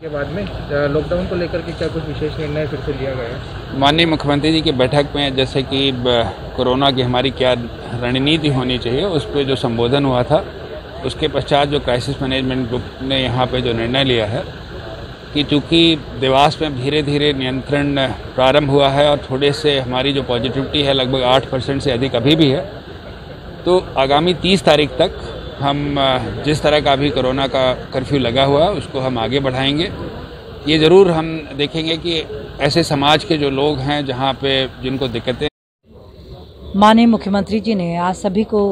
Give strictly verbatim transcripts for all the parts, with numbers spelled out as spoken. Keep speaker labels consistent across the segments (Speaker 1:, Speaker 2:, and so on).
Speaker 1: के बाद में लॉकडाउन को लेकर के क्या कुछ विशेष निर्णय फिर से लिया गया?
Speaker 2: माननीय मुख्यमंत्री जी की बैठक में जैसे कि कोरोना की हमारी क्या रणनीति होनी चाहिए उस पर जो संबोधन हुआ था, उसके पश्चात जो क्राइसिस मैनेजमेंट ग्रुप ने यहाँ पे जो निर्णय लिया है कि चूँकि देवास में धीरे धीरे नियंत्रण प्रारंभ हुआ है और थोड़े से हमारी जो पॉजिटिविटी है लगभग आठ परसेंट से अधिक अभी भी है, तो आगामी तीस तारीख तक हम जिस तरह का अभी कोरोना का कर्फ्यू लगा हुआ है उसको हम आगे बढ़ाएंगे। ये ज़रूर हम देखेंगे कि ऐसे समाज के जो लोग हैं जहाँ पे जिनको दिक्कतें।
Speaker 3: माननीय मुख्यमंत्री जी ने आज सभी को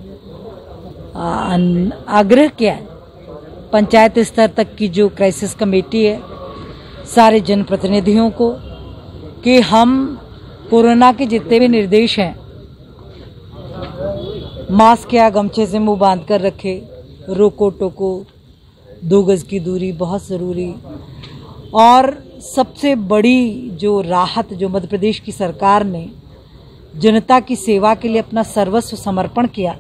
Speaker 3: आग्रह किया है, पंचायत स्तर तक की जो क्राइसिस कमेटी है, सारे जनप्रतिनिधियों को, कि हम कोरोना के जितने भी निर्देश हैं, मास्क या गमछे से मुंह बांध कर रखे, रोको टोको, दो गज की दूरी बहुत ज़रूरी। और सबसे बड़ी जो राहत जो मध्य प्रदेश की सरकार ने जनता की सेवा के लिए अपना सर्वस्व समर्पण किया,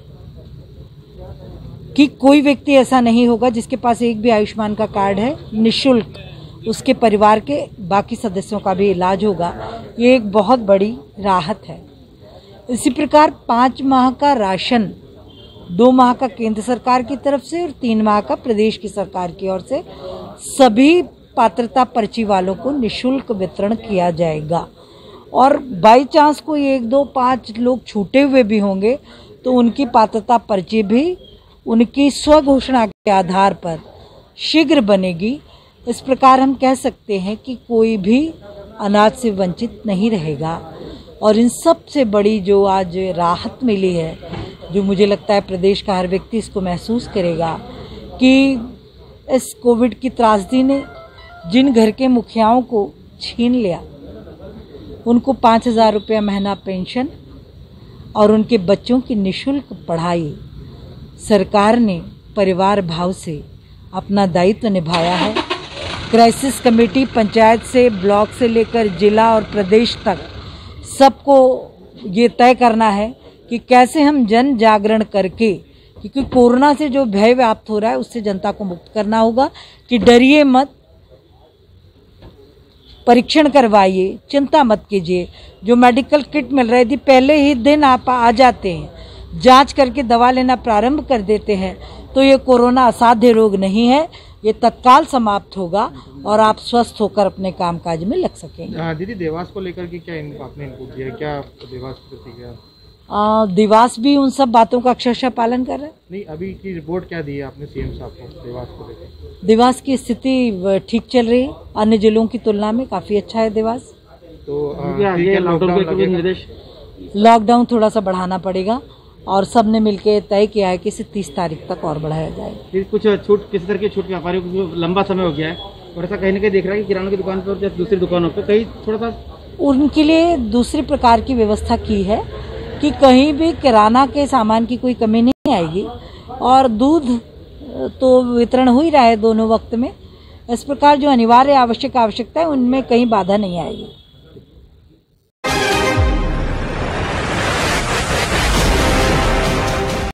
Speaker 3: कि कोई व्यक्ति ऐसा नहीं होगा जिसके पास एक भी आयुष्मान का कार्ड है, निःशुल्क उसके परिवार के बाकी सदस्यों का भी इलाज होगा। ये एक बहुत बड़ी राहत है। इसी प्रकार पाँच माह का राशन, दो माह का केंद्र सरकार की तरफ से और तीन माह का प्रदेश की सरकार की ओर से सभी पात्रता पर्ची वालों को निःशुल्क वितरण किया जाएगा। और बाई चांस कोई एक दो पाँच लोग छूटे हुए भी होंगे तो उनकी पात्रता पर्ची भी उनकी स्वघोषणा के आधार पर शीघ्र बनेगी। इस प्रकार हम कह सकते हैं कि कोई भी अनाज से वंचित नहीं रहेगा। और इन सबसे बड़ी जो आज राहत मिली है, जो मुझे लगता है प्रदेश का हर व्यक्ति इसको महसूस करेगा, कि इस कोविड की त्रासदी ने जिन घर के मुखियाओं को छीन लिया, उनको पाँच हज़ार रुपया महीना पेंशन और उनके बच्चों की निःशुल्क पढ़ाई, सरकार ने परिवार भाव से अपना दायित्व निभाया है। क्राइसिस कमेटी पंचायत से, ब्लॉक से लेकर जिला और प्रदेश तक सबको ये तय करना है कि कैसे हम जन जागरण करके, क्योंकि कोरोना से जो भय व्याप्त हो रहा है उससे जनता को मुक्त करना होगा, कि डरिए मत, परीक्षण करवाइए, चिंता मत कीजिए। जो मेडिकल किट मिल रही थी, पहले ही दिन आप आ जाते हैं, जांच करके दवा लेना प्रारंभ कर देते हैं, तो ये कोरोना असाध्य रोग नहीं है, ये तत्काल समाप्त होगा और आप स्वस्थ होकर अपने कामकाज में लग सकेंगे।
Speaker 1: दीदी, देवास को लेकर के क्या आपने इनपुट दिया, क्या देवास प्रतिक्रिया?
Speaker 3: देवास भी उन सब बातों का अक्षरशः पालन कर रहा है।
Speaker 1: नहीं, अभी की रिपोर्ट क्या दी है आपने सीएम साहब को देवास को लेकर?
Speaker 3: देवास की स्थिति ठीक चल रही है, अन्य जिलों की तुलना में काफी अच्छा है देवास।
Speaker 1: तो निर्देश
Speaker 3: लॉकडाउन थोड़ा सा बढ़ाना पड़ेगा और सब ने मिलकर तय किया है कि इसे तीस तारीख तक और बढ़ाया जाए।
Speaker 1: कुछ छूट, किसी तरह की छूट व्यापारियों को लंबा समय हो गया है और ऐसा कहीं ना कहीं देख रहा है कि किराना की दुकान पर या दूसरी दुकानों पर कहीं थोड़ा सा
Speaker 3: उनके लिए दूसरी प्रकार की व्यवस्था की है कि कहीं भी किराना के सामान की कोई कमी नहीं आएगी। और दूध तो वितरण हो ही रहा है दोनों वक्त में। इस प्रकार जो अनिवार्य आवश्यक आवश्यकता है उनमें कहीं बाधा नहीं आएगी।